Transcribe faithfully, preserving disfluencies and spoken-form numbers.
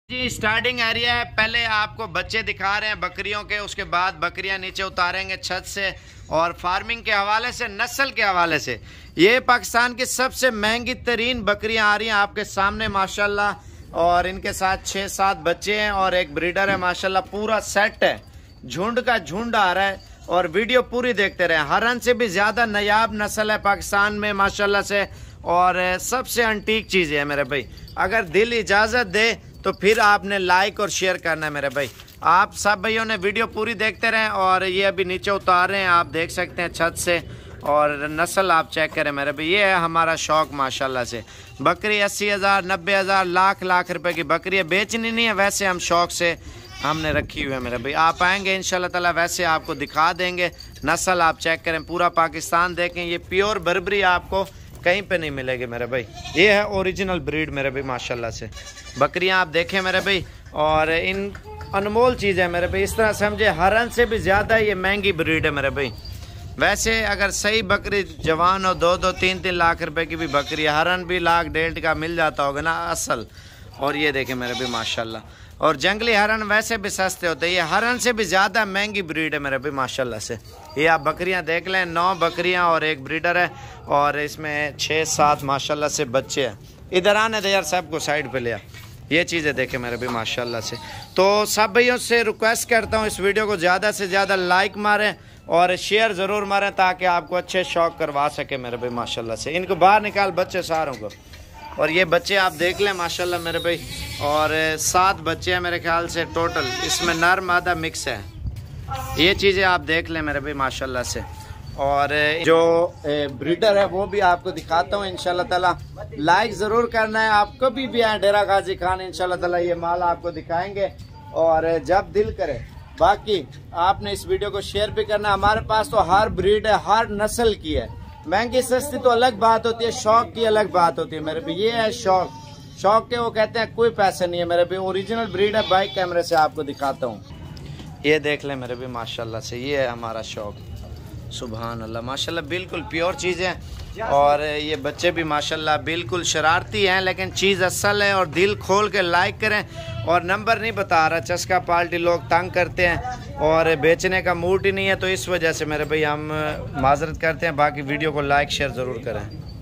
जी starting area है। पहले आपको बच्चे दिखा रहे हैं बकरियों के, उसके बाद बकरियां नीचे उतारेंगे छत से। और फार्मिंग के हवाले से, नस्ल के हवाले से, ये पाकिस्तान की सबसे महंगी तरीन बकरियां आ रही हैं आपके सामने माशाल्लाह। और इनके साथ छः सात बच्चे हैं और एक ब्रीडर है माशाल्लाह। पूरा सेट है, झुंड का झुंड आ रहा है। और वीडियो पूरी देखते रहे। हरन से भी ज़्यादा नायाब नस्ल है पाकिस्तान में माशाल्लाह से। और सबसे अंटीक चीज़ है मेरे भाई। अगर दिल इजाज़त दे तो फिर आपने लाइक और शेयर करना है मेरे भाई। आप सब भाइयों ने वीडियो पूरी देखते रहें। और ये अभी नीचे उतार रहे हैं, आप देख सकते हैं छत से। और नस्ल आप चेक करें मेरे भाई। ये है हमारा शौक़ माशाल्लाह से। बकरी अस्सी हज़ार नब्बे हज़ार लाख लाख रुपए की बकरी है। बेचनी नहीं है, वैसे हम शौक़ से हमने रखी हुई है मेरे भाई। आप आएंगे इंशाल्लाह ताला वैसे आपको दिखा देंगे। नस्ल आप चेक करें, पूरा पाकिस्तान देखें। ये प्योर बर्बरी आपको कहीं पे नहीं मिलेगी मेरे भाई। ये है ओरिजिनल ब्रीड मेरे भाई माशाल्लाह से। बकरियां आप देखें मेरे भाई। और इन अनमोल चीज़ है मेरे भाई। इस तरह समझे हरन से भी ज़्यादा ये महंगी ब्रीड है मेरे भाई। वैसे अगर सही बकरी जवान हो, दो दो तीन तीन लाख रुपए की भी बकरी है। हरन भी लाख डेढ़ का मिल जाता होगा ना असल। और ये देखें मेरे भाई माशाल्लाह। और जंगली हरन वैसे भी सस्ते होते हैं, ये हरन से भी ज़्यादा महंगी ब्रीड है मेरे भाई माशाल्लाह से। ये आप बकरियां देख लें, नौ बकरियां और एक ब्रीडर है। और इसमें छः सात माशाल्लाह से बच्चे हैं। इधर आने दे यार, सबको साइड पे ले आ। ये चीज़ें देखें मेरे भाई माशाल्लाह से। तो सब भाइयों से रिक्वेस्ट करता हूँ इस वीडियो को ज़्यादा से ज़्यादा लाइक मारें और शेयर ज़रूर मारें ताकि आपको अच्छे शौक करवा सके मेरे भाई माशाल्लाह से। इनको बाहर निकाल बच्चे सारों को। और ये बच्चे आप देख लें माशाल्लाह मेरे भाई। और सात बच्चे हैं मेरे ख्याल से टोटल, इसमें नर मादा मिक्स है। ये चीज़ें आप देख लें मेरे भाई माशाल्लाह से। और जो ब्रीडर है वो भी आपको दिखाता हूँ इंशाल्लाह ताला। लाइक ज़रूर करना है। आप कभी भी आए डेरा गाजी खान, इंशाल्लाह ताला ये माल आपको दिखाएंगे और जब दिल करे। बाकी आपने इस वीडियो को शेयर भी करना है। हमारे पास तो हर ब्रीड है, हर नस्ल की है। महंगी सस्ती तो अलग बात होती है, शौक की अलग बात होती है मेरे भी। ये है शौक, शौक के वो कहते हैं कोई पैसे नहीं है मेरे भी। ओरिजिनल ब्रीड है। बाइक कैमरे से आपको दिखाता हूँ। ये देख लें मेरे भी माशाल्लाह से। ये है हमारा शौक। सुभान अल्लाह माशाल्लाह, बिल्कुल प्योर चीज़ है। और ये बच्चे भी माशाल्लाह बिल्कुल शरारती हैं, लेकिन चीज़ असल है। और दिल खोल के लाइक करें। और नंबर नहीं बता रहा, चस्का पार्टी लोग तंग करते हैं और बेचने का मूड ही नहीं है, तो इस वजह से मेरे भाई हम माजरत करते हैं। बाकी वीडियो को लाइक शेयर ज़रूर करें।